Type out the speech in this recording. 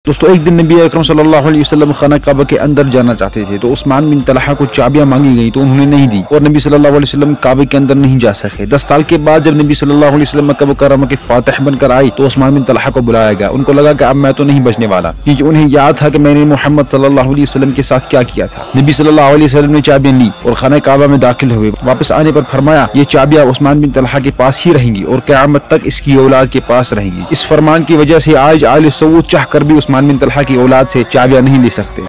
दोस्तों एक दिन नबी अकरम सल्लल्लाहु अलैहि वसल्लम खाना काबा के अंदर जाना चाहते थे, तो उस्मान बिन तलहा को चाबियां मांगी गई तो उन्होंने नहीं दी और नबी सल्लल्लाहु अलैहि वसल्लम काबे के अंदर नहीं जा सके। 10 साल के बाद जब नबी सल्लल्लाहु अलैहि वसल्लम मक्का मुकर्रमा के फातिह बनकर आए तो उस्मान बिन तलहा को बुलाया गया। उनको लगा कि अब मैं तो नहीं बचने वाला, क्योंकि उन्हें याद था कि मैंने मोहम्मद सल्लल्लाहु अलैहि वसल्लम के साथ क्या किया था। नबी सल्लल्लाहु अलैहि वसल्लम ने चाबियां ली और खाना काबा में दाखिल हुए। वापस आने पर फरमाया, ये चाबियां उस्मान बिन तलहा के पास ही रहेंगी और क़यामत तक इसकी औलाद के पास रहेंगी। इस फरमान की वजह से आज आले सऊद चाह कर भी उस्मान बिन तलहा की औलाद से चाबियां नहीं ले सकते।